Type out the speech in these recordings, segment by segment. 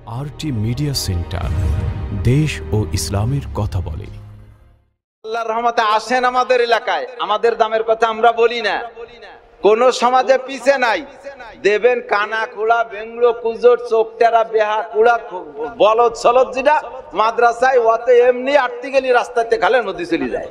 RT media centre, দেশ ও ইসলামের কথা বলে। আল্লাহর রহমতে আসেন আমাদের এলাকায়, আমাদের দামের কথা আমরা বলি না। কোন সমাজে পিছে নাই, দেবেন কানা কুড়া বেঙ্গলো কুজোর চোখটারা বেহা কুড়া বলদ সলদ যেটা মাদ্রাসায় ওতে এমনি আটটি গেলি রাস্তাতে খালে নদী চলে যায়,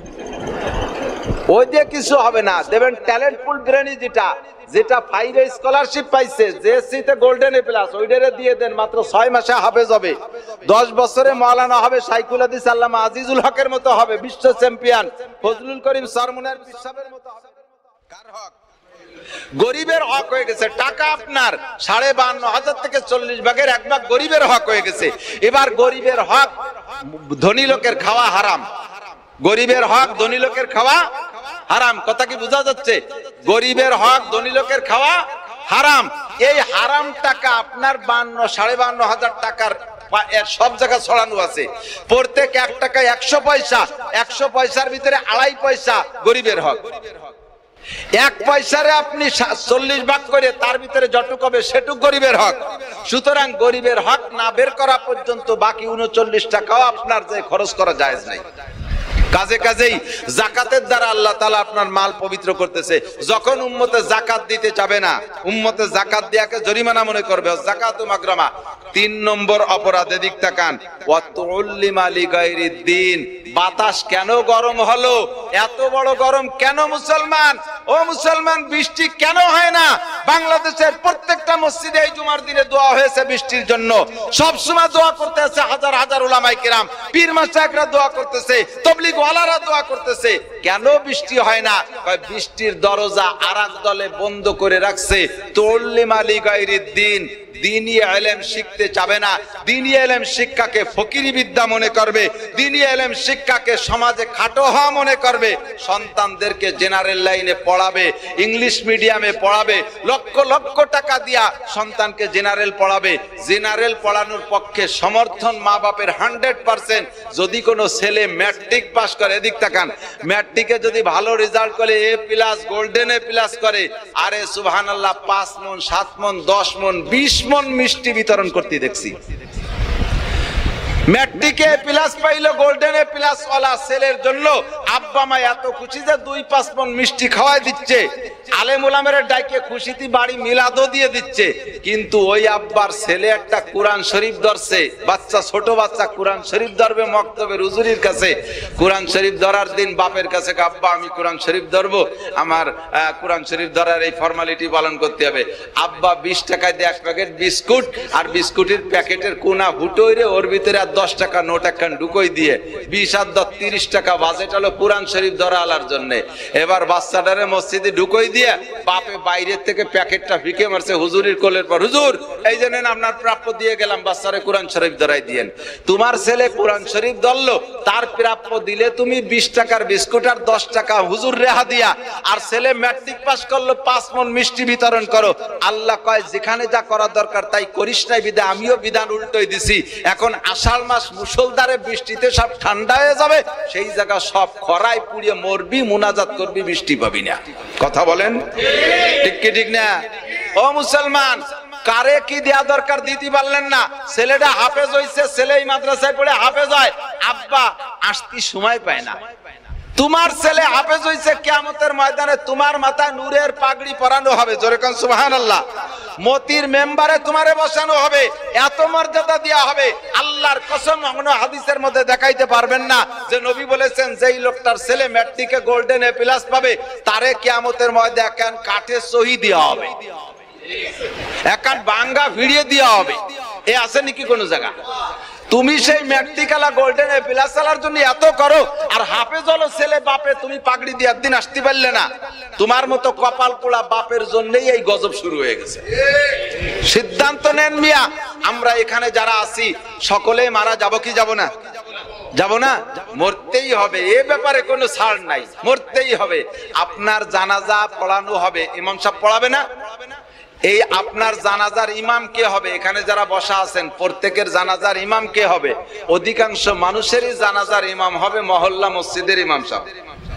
ওই দিয়ে কিছু হবে না। দেবেন ট্যালেন্টফুল ব্রেনি যেটা যেটা ফাইভে স্কলারশিপ পাইছে, জেএসসি তে গোল্ডেন এ প্লাস, ওইটারে দিয়ে দেন, মাত্র 6 মাসে হাফেজ হবে, 10 বছরে মাওলানা হবে, শাইখুল হাদিস আল্লামা আজিজুল হকের মতো হবে, বিশ্ব চ্যাম্পিয়ন ফজলুল করিম সরমুনার পিসাবের মতো হবে। কার হক? গরিবের হক হয়ে গেছে। টাকা আপনার 52,500 থেকে 40 ভাগের 1 ভাগ গরিবের হক হয়ে গেছে। এবার গরিবের হক ধনী লোকের খাওয়া হারাম, গরিবের হক ধনী লোকের খাওয়া হারাম। কথা কি বোঝা যাচ্ছে? গরিবের হক ধনী লোকের খাওয়া হারাম। এই হারাম টাকা আপনার 52,500 টাকার সব জায়গা ছড়ানো আছে। প্রত্যেক 1 টাকায় 100 পয়সা, 100 পয়সার ভিতরে 2.5 পয়সা গরিবের হক। 1 পয়সারে আপনি 40 ভাগ করে তার ভিতরে যতটুক হবে সেটুক গরিবের হক। সুতরাং গরিবের হক না বের করা পর্যন্ত বাকি 39 টাকাও আপনার যে খরচ করা জায়েজ নাই। কাজেই জাকাতের দ্বারা আল্লাহ তাআলা আপনার মাল পবিত্র করতেছে। যখন উম্মতে জাকাত দিতে যাবে না, উম্মতে জাকাত দিয়াকে জরিমানা মনে করবে, যাকাতু মাগরামা। 3 নম্বর অপরাধ, এদিক তাকান, ওয়াতুল্লিমা লিগাইরিদ্দিন। বাতাস কেন গরম হলো? এত বড় গরম কেন মুসলমান? ও মুসলমান, বৃষ্টি কেন হয় না? বাংলাদেশের প্রত্যেকটা মসজিদে এই জুমার দিনে দোয়া হয়েছে বৃষ্টির জন্য, সব সময় দোয়া করতে আছে হাজার হাজার উলামায়ে কেরাম, পীর মাশায়েখরা দোয়া করতেছে, তাবলীগ ওয়ালারা দোয়া করতেছে। কেন বৃষ্টি হয় না? বৃষ্টির দরজা আরেক দলে বন্ধ করে রাখছে। তুল্লিমা লিগাইরিদ্দিন, দ্বীনি ইলম শিখতে চাবে না, দ্বীনি ইলম শিক্ষাকে ফকিরি বিদ্যা মনে করবে, দ্বীনি ইলম শিক্ষাকে সমাজে খাটো হওয়া মনে করবে। সন্তানদেরকে জেনারেল লাইনে পড়াবে, ইংলিশ মিডিয়ামে পড়াবে, লক্ষ লক্ষ টাকা দিয়া সন্তানকে জেনারেল পড়াবে। জেনারেল পড়ানোর পক্ষে সমর্থন মা বাপের 100%। যদি কোনো ছেলে ম্যাট্রিক পাস করে, এদিক তাকান, ম্যাট্রিকে যদি ভালো রেজাল্ট করে, A plus golden A plus করে, আরে সুবহানাল্লাহ, 5 মণ 7 মণ 10 মণ 20 মণ মিষ্টি বিতরণ করতে দেখছি। ম্যাট্রিকে প্লাস পাইলো, গোল্ডেন এ প্লাস ওয়ালা ছেলের জন্য আব্বা মা এত খুশি যে 2-5 মণ মিষ্টি খাওয়াই দিচ্ছে, আলেম ওলামাদের ডাইকে খুশিতে বাড়ি মিলাদও দিয়ে দিচ্ছে। কিন্তু ওই আব্বার ছেলে একটা কোরআন শরীফ ধরছে, বাচ্চা, ছোট বাচ্চা কোরআন শরীফ ধরবে মক্তবের হুজুরির কাছে। কোরআন শরীফ ধরার দিন বাপের কাছে, আব্বা আমি কোরআন শরীফ ধরবো, আমার কোরআন শরীফ ধরার এই ফর্মালিটি পালন করতে হবে। আব্বা 20 টাকায় দিয়ে 1 প্যাকেট বিস্কুট, আর বিস্কুটের প্যাকেটের কোনা ফুটোইরে ওর ভিতরে 10 টাকা নোট একখান ঢুকোই দিয়ে 20 আর 10 30 টাকা বাজেট হলো কোরআন শরীফ ধরা আলার জন্য। এবার বাচ্চাটারে মসজিদে ঢুকোই দিয়ে বাপে বাইরের থেকে প্যাকেটটা ফিকে মারছে হুজুরির কোলের পর, হুজুর এই জন্য আপনার প্রাপ্য দিয়ে গেলাম, বাচ্চারে কোরআন শরীফ ধরাই দিয়েন। তোমার ছেলে কোরআন শরীফ ধরলো, তার প্রাপ্য দিলে তুমি 20 টাকার বিস্কুট আর 10 টাকা হুজুর রেহা দিয়া, আর ছেলে ম্যাট্রিক পাস করলো 5 মণ মিষ্টি বিতরণ করো। আল্লাহ কয় যেখানে যা করা দরকার তাই করিস নাই বিদা আমিও বিধান উল্টোই দিছি। এখন আষাঢ় মাস মুষলধারে বৃষ্টিতে সব ঠান্ডা হয়ে যাবে, সেই জায়গা সব খরায় পুড়িয়ে মরবি, মুনাজাত করবি, বৃষ্টি পাবি না। কথা বলেন ঠিক কি ঠিক না? ও মুসলমান, কারে কি দেয়া দরকার দিতে পারলেন না। ছেলেটা হাফেজ হইছে, ছেলেই মাদ্রাসায় পড়ে হাফেজ হয়, আব্বা আসতে সময় পায় না। তোমার ছেলে হাফেজ হইছে, কিয়ামতের ময়দানে তোমার মাথায় নূরের পাগড়ি পরানো হবে, জোরে কোন সুবহানাল্লাহ। মতির মেম্বারে তোমারে বসানো হবে, এত মর্যাদা দেয়া হবে। আল্লাহর কসম, কোনো হাদিসের মধ্যে দেখাইতে পারবেন না যে নবী বলেছেন যেই লোকটার ছেলে ম্যাট্রিকে গোল্ডেন এ প্লাস পাবে, তারে কিয়ামতের ময়দানে একখান কাঠে সহি দেওয়া হবে, একখান বাঙ্গা ভিড়িয়ে দেওয়া হবে। এ আছে নাকি কোন জায়গা? তুমি সেই ম্যাট্রিকালা গোল্ডেন এ প্লাস আলার জন্য এত করো, আর হাফেজ হলো ছেলে, বাপে তুমি পাগড়ি দিয়ে একদিন আসতে পারলে না। তোমার মতো কপাল পোড়া বাপের জন্যই এই গজব শুরু হয়ে গেছে। সিদ্ধান্ত নেন মিয়া, আমরা এখানে যারা আছি সকলে মারা যাব কি যাব না? যাব না? মরতেই হবে, এ ব্যাপারে কোনো ছাড় নাই, মরতেই হবে। আপনার জানাজা পড়ানো হবে, ইমাম সাহেব পড়াবে না? এই আপনার জানাজার ইমাম কে হবে? এখানে যারা বসা আছেন প্রত্যেকের জানাজার ইমাম কে হবে? অধিকাংশ মানুষেরই জানাজার ইমাম হবে মহল্লা মসজিদের ইমাম সাহেব।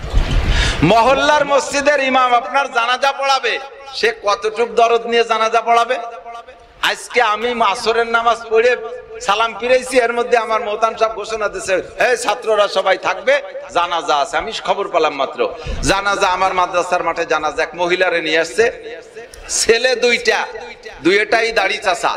মহল্লার মসজিদের ইমাম আপনার জানাজা পড়াবে, সে কতটুক দরদ নিয়ে জানাজা পড়াবে? আজকে আমি আসরের নামাজ পড়ে সালাম ফিরেছি, এর মধ্যে আমার মোহতাম সাহেব ঘোষণা দিয়েছে, এই ছাত্ররা সবাই থাকবে, জানাজা আছে। আমি খবর পেলাম মাত্র, জানাজা আমার মাদ্রাসার মাঠে জানাজা, এক মহিলারে নিয়ে আসছে, ছেলে দুইটাই দাড়ি চাচা,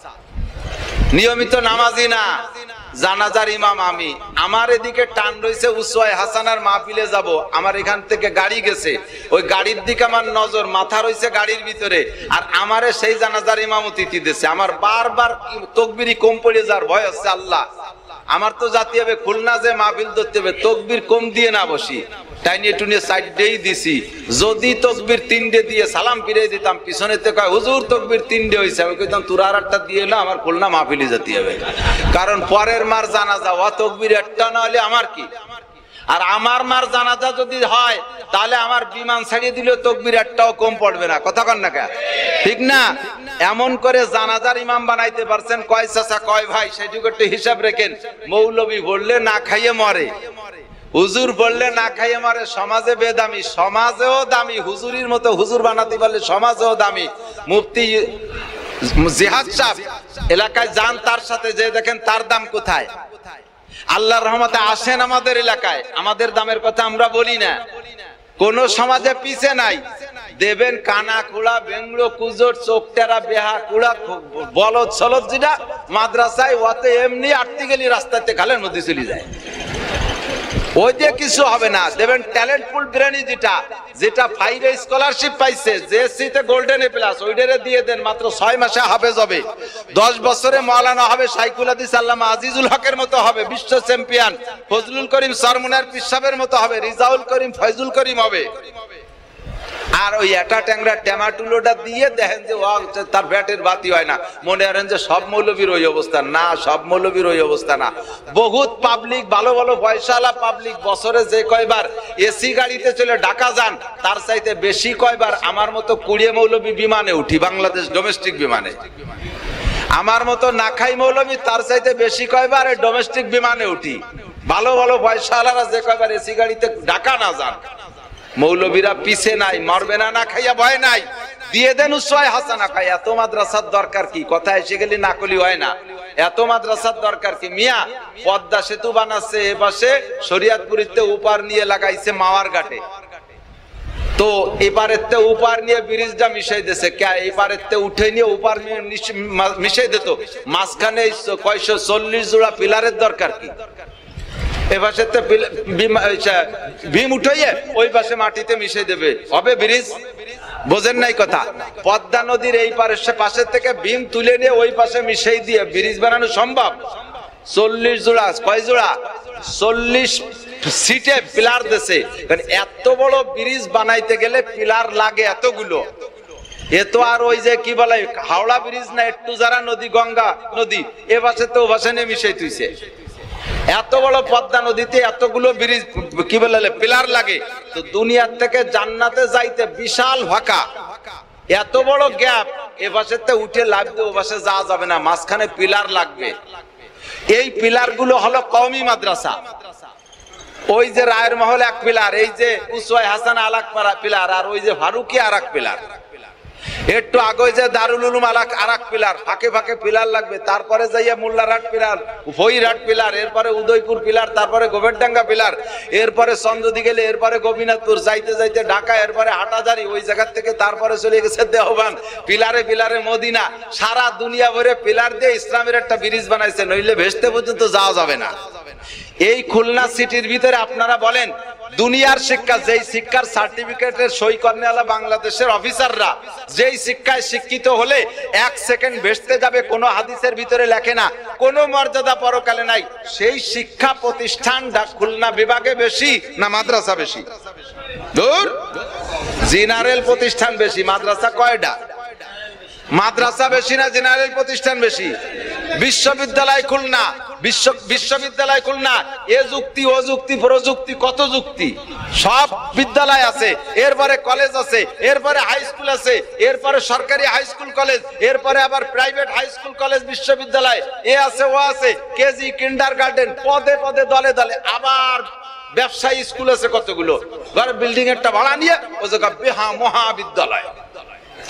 নিয়মিত নামাজি না, জানাজার ইমাম আমি। আমার এদিকে টান রয়েছে উসওয়ায়ে হাসানার মাহফিলে যাব, আমার এখান থেকে গাড়ি গেছে, ওই গাড়ির দিকে আমার নজর, মাথা রয়েছে গাড়ির ভিতরে, আর আমারে সেই জানাজার ইমামতি দিতেছে। আমার বারবার তাকবীরি কম পড়ে যাওয়ার ভয় হচ্ছে। আল্লাহ, আমার তো জাতি হবে খুলনা যে মাহফিল ধরতে হবে, তাকবীর কম দিয়ে না বসি, টাইনিয়ে টুনিয়ে সাইডেই দিছি। যদি তাকবীর 3টে দিয়ে সালাম ফিরে দিতাম, পিছনেতে কয় হুজুর তাকবীর 3টে হইছে, আমি কইতাম তোর আর একটা দিয়ে না, আমার খুলনা মাহফিলে যেতে হবে, কারণ পরের মার জানাজা ওয়া তাকবীর একটা না হলে আমার কি। আর আমার মার জানাজা যদি হয় তাহলে আমার বিমান ছাড়িয়ে দিলেও তাকবীর একটাও কম পড়বে না, কথা কন না কে, ঠিক না? এমন করে জানাজার ইমাম বানাইতে পারছেন, কয় চাচা কয় ভাই সেটুকু একটু হিসাব রেখেন। মৌলবী বললে না খাইয়ে মরে, হুজুর বললে না খাইয়ে মারে, সমাজে বেদামি, সমাজেও দামি, হুজুরির মতো হুজুর বানাতে পারলে সমাজেও দামি। মুফতি জিহাদ সাহেব এলাকায় যান, তার সাথে যে দেখেন তার দাম কোথায়। আল্লাহর রহমতে আসেন আমাদের এলাকায়, আমাদের দামের কথা আমরা বলি না। কোন সমাজে পিছে নাই, দেবেন কানা কুড়া বেঙ্গলো কুজোর চোখটেরা বেহা কুড়া বলদ সলদ যেটা মাদ্রাসায় ওতে এমনি আটতে গেলি রাস্তাতে খালের মধ্যে চলে যায়, ওই দিয়ে কিছু হবে না। দেবেন ট্যালেন্টফুল ব্রেনি যেটা 5 স্কলারশিপ পাইছে, জেএসসি-তে গোল্ডেন এ প্লাস, ওইটারে দিয়ে দেন, মাত্র 6 মাসে হাফেজ হবে, 10 বছরে মাওলানা হবে, শাইখুল হাদিস আল্লামা আজিজুল হকের মতো হবে, বিশ্ব চ্যাম্পিয়ন ফজলুল করিম সরমুনার পিসাবের মতো হবে, রিজাউল করিম ফয়জুল করিম হবে। আর ওই এটা ট্যাংরা ট্যামাটুলোটা দিয়ে দেখেন যে তার ব্যাটের বাতি হয় না, মনে করেন যে সব মৌলবীর ওই অবস্থা না, সব মৌলবীর ওই অবস্থা না। বহুত পাবলিক, ভালো ভালো পয়সাওয়ালা পাবলিক বছরে যে কয়বার এসি গাড়িতে চলে ঢাকা যান, তার চাইতে বেশি কয়বার আমার মতো 20 মৌলবী বিমানে উঠি, বাংলাদেশ ডোমেস্টিক বিমানে। আমার মতো না খাই মৌলবী তার চাইতে বেশি কয়বার ডোমেস্টিক বিমানে উঠি। ভালো ভালো পয়সাওয়ালারা যে কয়বার এসি গাড়িতে ঢাকা না যান। মৌলবীরা পিছে নাই, মরবে না না খাইয়া ভয় নাই, দিয়ে দেন উসওয়ায়ে হাসানা খাই। এত মাদ্রাসার দরকার কি, কথা এসে গেলে না কলি হয় না, এত মাদ্রাসার দরকার কি? মিয়া পদ্মা সেতু বানাচ্ছে, এ পাশে শরীয়তপুরিতে উপার নিয়ে লাগাইছে মাওয়ার ঘাটে, তো এপারেতে উপার নিয়ে ব্রিজটা মিশাই দিয়েছে, এপারেতে উঠে নিয়ে উপার মিশাই দিত, মাঝখানে 140 জোড়া পিলারের দরকার কি? এপাশেতে ভীম উঠাইয়ে ওই পাশে মাটিতে মিশিয়ে দেবে, হবে ব্রিজ? বোঝেন নাই কথা? পদ্মা নদীর এই পাশের থেকে ভীম তুলে নিয়ে ওই পাশে মিশিয়ে দিয়ে ব্রিজ বানানো সম্ভব? 40 জোড়া, কয় জোড়া? 40 সিটে পিলার দেশে। এত বড় ব্রিজ বানাইতে গেলে পিলার লাগে এতগুলো। এ তো আর ওই যে কি বলে হাওড়া ব্রিজ না, একটু যারা নদী, গঙ্গা নদী, এ পাশে তো ও পাশে নিয়ে মিশাই তুইছে। এত বড় পদ্মা নদীতে এতগুলো ব্রিজ কি বলে পিলার লাগে, তো দুনিয়ার থেকে জান্নাতে যাইতে বিশাল ফাঁকা, এত বড় গ্যাপ, এ পাশেতে উঠে লাগবে, ও পাশে যাওয়া যাবে না, মাঝখানে পিলার লাগবে। এই পিলার গুলো হলো কওমি মাদ্রাসা। ওই যে রায়ের মহল এক পিলার, এই যে উসওয়ায়ে হাসানা আলাক পিলার, আর ওই যে ফারুকি আরেক পিলার, একটু আগে যে দারুল উলুম আরেক পিলার, ফাঁকে ফাঁকে পিলার লাগবে। তারপরে যাইয়া মোল্লারহাট পিলার, ফইরহাট পিলার, এরপরে উদয়পুর পিলার, তারপরে গোবেরডাঙ্গা পিলার, এরপরে চন্দ্রদি গেলে, এরপরে গোবিনাথপুর, যাইতে যাইতে ঢাকা, এরপরে হাটাজারি, ওই জায়গা থেকে তারপরে চলে গেছে দেওবান, পিলারে পিলারে মদিনা। সারা দুনিয়া ভরে পিলার দিয়ে ইসলামের একটা ব্রিজ বানাইছে, নইলে ভেস্তে পর্যন্ত যাওয়া যাবে না। এই খুলনা সিটির ভিতরে আপনারা বলেন, দুনিয়ার শিক্ষা, যেই শিক্ষার সার্টিফিকেটের সই করেনেওয়ালা বাংলাদেশের অফিসাররা, যেই শিক্ষায় শিক্ষিত হলে 1 সেকেন্ড ভেস্তে যাবে, কোনো হাদিসের ভিতরে লেখে না, কোনো মর্যাদা পরকালে নাই, সেই শিক্ষা প্রতিষ্ঠান খুলনা বিভাগে বেশি না মাদ্রাসা বেশি? দূর, জেনারেল প্রতিষ্ঠান বেশি। মাদ্রাসা কয়টা? মাদ্রাসা বেশি না জেনারেল প্রতিষ্ঠান বেশি? বিশ্ববিদ্যালয় খুলনা, বিশ্ববিদ্যালয় খুলনা, এ যুক্তি ও যুক্তি প্রযুক্তি কত যুক্তি, সব বিদ্যালয় আছে, এরপরে কলেজ আছে, এরপরে হাই স্কুল আছে, এরপরে সরকারি হাই স্কুল কলেজ, এরপরে আবার প্রাইভেট হাই স্কুল কলেজ বিশ্ববিদ্যালয়, এ আছে ও আছে, কেজি কিন্ডারগার্টেন, পদে পদে দলে দলে, আবার ব্যবসায়ী স্কুল আছে কতগুলো, ঘরে বিল্ডিং একটা ভাড়া নিয়ে ও জায়গা মহাবিদ্যালয়।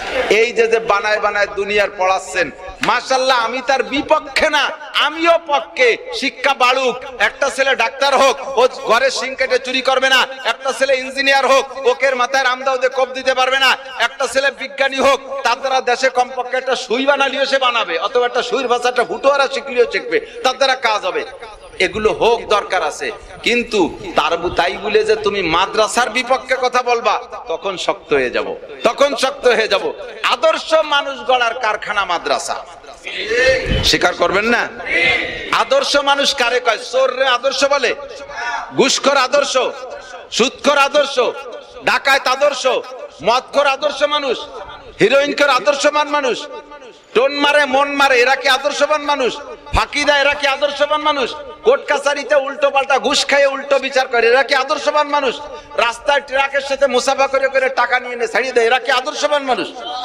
এই যে যে বানায় বানায় দুনিয়ার পড়াচ্ছেন, মাশাআল্লাহ আমি তার বিপক্ষে না, আমিও পক্ষে। শিক্ষা বাড়ুক, একটা ছেলে ডাক্তার হোক, ও ঘরের সিং কেটে চুরি করবে না। একটা ছেলে ইঞ্জিনিয়ার হোক, ওকের মাথায় রামদাউদে কোপ দিতে পারবে না। একটা ছেলে বিজ্ঞানী হোক, তার দ্বারা দেশে কমপক্ষে একটা সুই বানালিও সে বানাবে, অথবা একটা সুইর ভাষাটা ফুটোয়ারা শিখলেও শিখবে, তার দ্বারা কাজ হবে। এগুলো হোক, দরকার আছে। কিন্তু তাই বলে যে তুমি মাদ্রাসার বিপক্ষে কথা বলবা, তখন শক্ত হয়ে যাব, তখন শক্ত হয়ে যাব। আদর্শ মানুষ গড়ার কারখানা মাদ্রাসা, স্বীকার করবেন না? আদর্শ মানুষ কারে কয়? চোররে আদর্শ বলে, ঘুষখোর আদর্শ, সুদখোর আদর্শ, ডাকাত আদর্শ, মদখোর আদর্শ মানুষ, হিরোইনখোর আদর্শবান মানুষ, টোন মারে মন মারে, এরা কি আদর্শবান মানুষ? ফাঁকিদা, এরা কি আদর্শবান মানুষ? কোর্ট কাছারিতে উল্টো পাল্টা ঘুষ খাইয়ে উল্টো বিচার করে, এরা কি আদর্শবান মানুষ? রাস্তায় ট্রাকের সাথে মুসাফা করে করে টাকা নিয়ে এনে ছাড়িয়ে দেয়, এরা কি আদর্শবান মানুষ?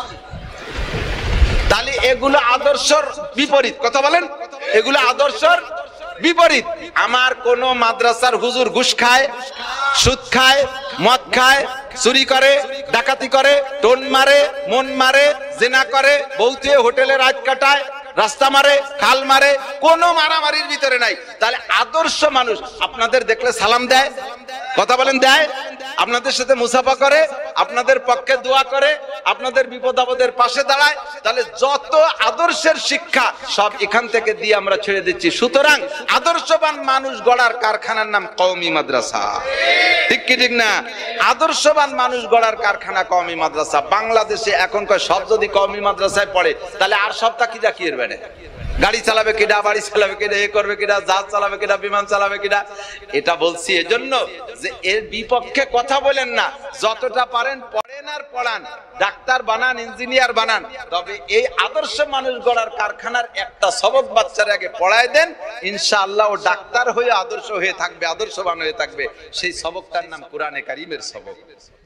তাহলে এগুলো আদর্শর বিপরীত। কথা বলেন, এগুলো আদর্শর বিপরীত। আমার কোন মাদ্রাসার হুজুর ঘুষ খায়, সুদ খায়, মদ খায়, চুরি করে, ডাকাতি করে, টোন মারে, মন মারে, জেনা করে, বউতে হোটেলে রাত কাটায়, রাস্তা মারে, খাল মারে, কোনো মারামারির ভিতরে নাই। তাহলে আদর্শ মানুষ আপনাদের দেখলে সালাম দেয়, কথা বলেন দেয়, আপনাদের সাথে মুসাফা করে, আপনাদের পক্ষে দোয়া করে, আপনাদের বিপদ আপদের পাশে দাঁড়ায়। তাহলে যত আদর্শের শিক্ষা সব এখান থেকে দিয়ে আমরা ছেড়ে দিচ্ছি। সুতরাং আদর্শবান মানুষ গড়ার কারখানার নাম কওমি মাদ্রাসা। ঠিক কি ঠিক না? আদর্শবান মানুষ গড়ার কারখানা কওমি মাদ্রাসা। বাংলাদেশে এখনকার সব যদি কওমি মাদ্রাসায় পড়ে, তাহলে আর সব তাকি জাকিয়ে বেড়ে, গাড়ি চালাবে কিনা, বাড়ি চালাবে কিনা, এ করবে কিনা, জাহাজ চালাবে কিনা, বিমান চালাবে কিনা। এটা বলছি এজন্য যে এর বিপক্ষে কথা বলেন না, যতটা পারেন পড়েন আর পড়ান, ডাক্তার বানান, ইঞ্জিনিয়ার বানান, তবে এই আদর্শ মানুষ গড়ার কারখানার একটা সবক বাচ্চার আগে পড়ায় দেন, ইনশাআল্লাহ ও ডাক্তার হয়ে আদর্শ হয়ে থাকবে, আদর্শবান হয়ে থাকবে। সেই সবকটার নাম কোরআনে কারীমের সবক।